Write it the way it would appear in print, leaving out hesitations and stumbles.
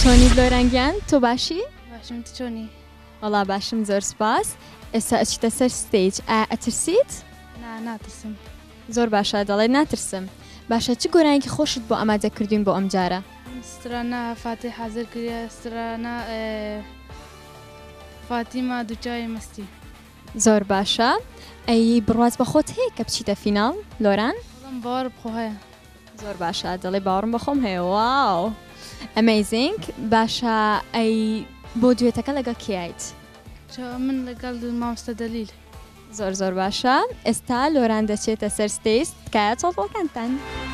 چۆنی لۆرەنگیان تۆ باشی؟ باشم تو چۆنی؟ وەڵا باشم زۆر سپاس. ئێستا ئەچیتە سەر ستیج. ئەترسیت؟ ناترسم. زۆر باشە دەڵێ ناترسم. باشە چ گۆرانێکی خۆشت بۆ ئامادەکردوین بۆ ئەم جارە؟ سترانە فاتی حازر کردە سترانە فاتیمە دووچاوی مەستی. زۆر باشە. ئەی بڕواز بە خۆت هەیە کە بچیتە فیناڵ لۆران؟ بەڵام باوەڕ بخۆ هەیە. زۆر باشە دەڵێ باوەڕم بەخۆم هەیە. واو ئەمەیزینگ. باشە ئەی بۆ دوێتەکە لەگەڵ کێیت؟ من لەگەڵ مامۆستا دەلیل. زۆر باشە. ئێستا لۆران دەچێتە سەر ستیج تکایە چۆڵپۆڵکانتان.